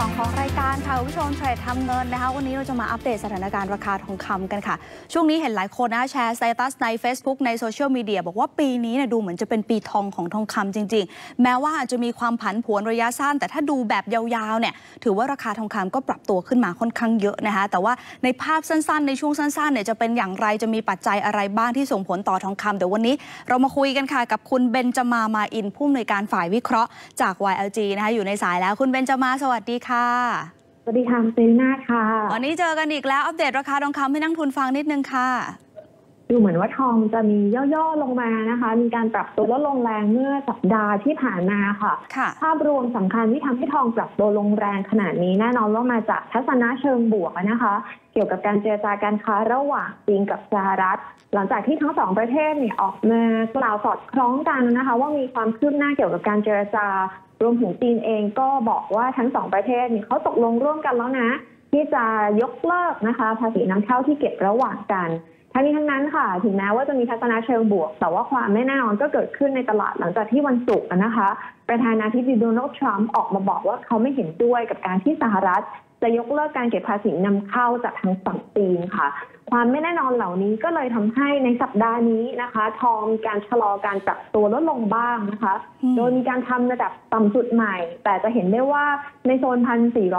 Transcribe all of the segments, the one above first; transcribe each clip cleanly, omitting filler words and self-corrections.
2ของรายการค่ะคุณผู้ชมเทรดทำเงินนะคะวันนี้เราจะมาอัปเดตสถานการณ์ราคาทองคำกันค่ะช่วงนี้เห็นหลายคนนะแชร์สเตตัสใน Facebook ในโซเชียลมีเดียบอกว่าปีนี้เนี่ยดูเหมือนจะเป็นปีทองของทองคำจริงๆแม้ว่าอาจจะมีความผันผวนระยะสั้นแต่ถ้าดูแบบยาวๆเนี่ยถือว่าราคาทองคำก็ปรับตัวขึ้นมาค่อนข้างเยอะนะคะแต่ว่าในภาพสั้นๆในช่วงสั้นๆเนี่ยจะเป็นอย่างไรจะมีปัจจัยอะไรบ้างที่ส่งผลต่อทองคำเดี๋ยววันนี้เรามาคุยกันค่ะกับคุณเบนจมาอินผู้อำนวยการฝ่ายวิเคราะห์จาก YLG นะคะอยู่ในสายแล้วคุณเบนจมาสวัสดีค่ะสวัสดีค่ะเซน่าค่ะวันนี้เจอกันอีกแล้วอัปเดตราคาทองคำให้นักทุนฟังนิดนึงค่ะดูเหมือนว่าทองจะมีย่อๆลงมานะคะมีการปรับตัวลดลงแรงเมื่อสัปดาห์ที่ผ่านมาค่ะภาพรวมสำคัญที่ทำให้ทองปรับตัวลงแรงขนาดนี้แน่นอนว่ามาจากทัศนะเชิงบวกนะคะเกี่ยวกับการเจรจาการค้าระหว่างจีนกับสหรัฐหลังจากที่ทั้งสองประเทศเนี่ยออกมากล่าวสอดคล้องกันนะคะว่ามีความคืบหน้าเกี่ยวกับการเจรจารวมถึงจีนเองก็บอกว่าทั้งสองประเทศเนี่ยเขาตกลงร่วมกันแล้วนะที่จะยกเลิกนะคะภาษีนำเข้าที่เก็บระหว่างกันทั้งนี้ทั้งนั้นค่ะถึงแม้ว่าจะมีทัศนะเชิงบวกแต่ว่าความไม่แน่นอนก็เกิดขึ้นในตลาดหลังจากที่วันศุกร์นะคะประธานาธิบดีโดนัลด์ทรัมป์ออกมาบอกว่าเขาไม่เห็นด้วยกับการที่สหรัฐจะยกเลิกการเก็บภาษีนำเข้าจากทางฝั่งจีนค่ะความไม่แน่นอนเหล่านี้ก็เลยทำให้ในสัปดาห์นี้นะคะทองมีการชะลอการปรับตัวลดลงบ้างนะคะโดยมีการทำระดับต่ำสุดใหม่แต่จะเห็นได้ว่าในโซน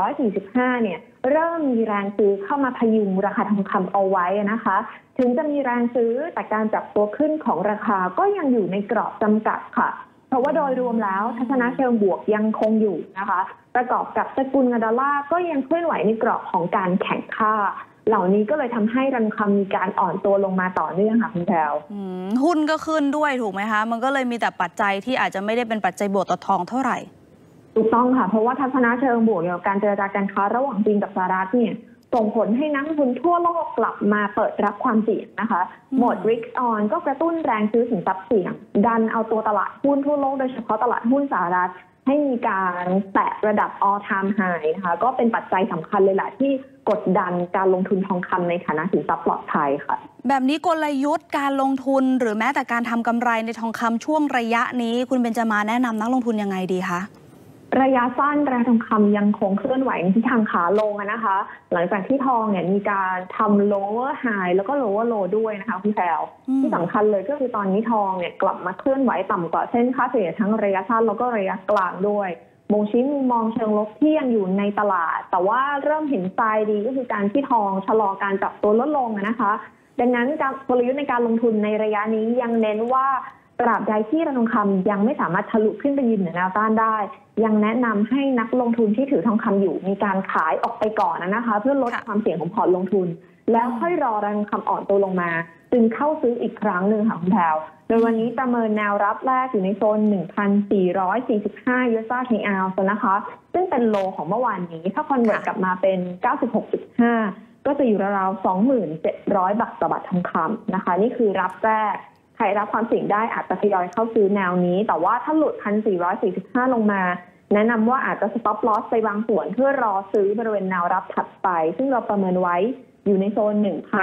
1,445 เนี่ยเริ่มมีแรงซื้อเข้ามาพยุงราคาทองคำเอาไว้นะคะถึงจะมีแรงซื้อแต่การปรับตัวขึ้นของราคาก็ยังอยู่ในกรอบจำกัดค่ะเพราะว่าโดยรวมแล้วทัศนะเชิงบวกยังคงอยู่นะคะประกอบกับสกุลเงินดอลลาร์ก็ยังเคลื่อนไหวในกรอบของการแข่งค่าเหล่านี้ก็เลยทำให้ราคามีการอ่อนตัวลงมาต่อเนื่องค่ะคุณแพรวหุ้นก็ขึ้นด้วยถูกไหมคะมันก็เลยมีแต่ปัจจัยที่อาจจะไม่ได้เป็นปัจจัยบวกต่อทองเท่าไหร่ถูกต้องค่ะเพราะว่าทัศนะเชิงบวกเกี่ยวกับการเจรจาการค้าระหว่างจีนกับสหรัฐเนี่ยส่งผลให้นักลงทุนทั่วโลกกลับมาเปิดรับความเสี่ยงนะคะโหมด Risk On ก็กระตุ้นแรงซื้อสินทรัพย์เสี่ยงดันเอาตัวตลาดหุ้นทั่วโลกโดยเฉพาะตลาดหุ้นสหรัฐให้มีการแตะระดับ All Time High นะคะก็เป็นปัจจัยสำคัญเลยแหละที่กดดันการลงทุนทองคำในฐานะสินทรัพย์ปลอดภัยค่ะแบบนี้กลยุทธ์การลงทุนหรือแม้แต่การทำกำไรในทองคำช่วงระยะนี้คุณเบนจมาแนะนำนักลงทุนยังไงดีคะระยะสั้นราคาทองคำยังคงเคลื่อนไหวในทิศทางขาลงนะคะหลังจากที่ทองเนี่ยมีการทำ lower high แล้วก็ lower low ด้วยนะคะพี่แพรวที่สำคัญเลยก็คือตอนนี้ทองเนี่ยกลับมาเคลื่อนไหวต่ำกว่าเส้นค่าเฉลี่ยทั้งระยะสั้นแล้วก็ระยะกลางด้วยบ่งชี้มุมมองเชิงลบที่ยังอยู่ในตลาดแต่ว่าเริ่มเห็นไซน์ดีก็คือการที่ทองชะลอการปรับตัวลดลงนะคะดังนั้นกลยุทธ์ในการลงทุนในระยะนี้ยังเน้นว่าตราบใดที่ราคาทองคำยังไม่สามารถทะลุขึ้นไปยืนเหนือแนวต้านได้ยังแนะนำให้นักลงทุนที่ถือทองคำอยู่มีการขายออกไปก่อนนะคะเพื่อลดความเสี่ยงของพอร์ตลงทุนแล้วค่อยรอราคาทองคำอ่อนตัวลงมาจึงเข้าซื้ออีกครั้งหนึ่งค่ะคุณแพรวโดยวันนี้ประเมินแนวรับแรกอยู่ในโซน 1,445 US dollar ต่อออนซ์นะคะซึ่งเป็นโลของเมื่อวานนี้ถ้าคอนเวิร์ตกลับมาเป็น 96.5 ก็จะอยู่ราวๆ 2,700 บาทต่อบาททองคำนะคะนี่คือรับแรกใครรับความเสี่ยงได้อาจจะทยอยเข้าซื้อแนวนี้แต่ว่าถ้าหลุด 1,445 ลงมาแนะนำว่าอาจจะ stop loss ไปบางส่วนเพื่อรอซื้อบริเวณแนวรับถัดไปซึ่งเราประเมินไว้อยู่ในโซน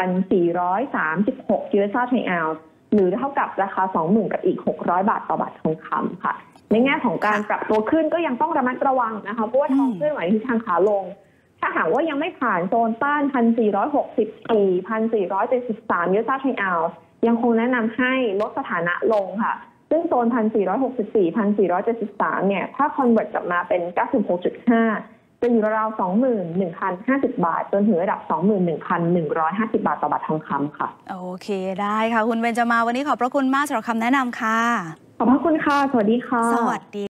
1,436 US dollar ต่อออนซ์หรือเท่ากับราคา 20,000 กับอีก 600 บาทต่อบาททองคำค่ะในแง่ของการปรับตัวขึ้นก็ยังต้องระมัดระวังนะคะเพราะว่าทองเคลื่อนไหวที่ทางขาลงถ้าหากว่ายังไม่ผ่านโซนต้าน 1,464 1,473 US dollar ต่อออนซ์ยังคงแนะนำให้ลดสถานะลงค่ะซึ่งโซน 1,464 1,473 เนี่ยถ้าคอนเวิร์ตกลับมาเป็น 96.5 จะอยู่ราวๆ 21,050 บาทจนถึงระดับ 21,150 บาทต่อบาททองคำค่ะโอเคได้ค่ะคุณเบนจมาวันนี้ขอบพระคุณมากสำหรับคำแนะนำค่ะขอบพระคุณค่ะสวัสดีค่ะสวัสดี